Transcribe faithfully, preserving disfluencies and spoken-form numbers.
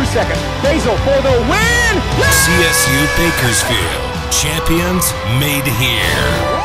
second. Basil for the win! C S U Bakersfield, champions made here.